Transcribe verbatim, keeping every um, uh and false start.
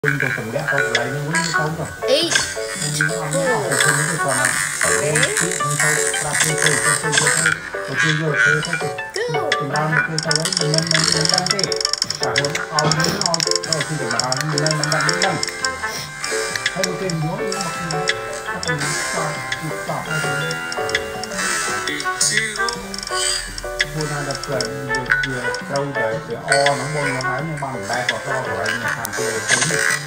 Quân tôi từng ghét con lại nhưng quý không rồi. Ý. Nhưng nó không có cái chuyện cái con này. Đấy. Cái thôi, ra cái thôi, cái thôi, cái thôi, cái thôi vô cái thôi. Từng đau một cái thôi đấy, mình mình mình đang đi. Cả hôm ao đến ao, rồi khi mà ao mình lên mình đang đi lên. Hay một cái muỗng nó mặc nó, nó còn sao, nó sao hay buôn hàng đập về về trâu về về o nó buôn nó nói nhưng bằng tay có to của anh nhà hàng kia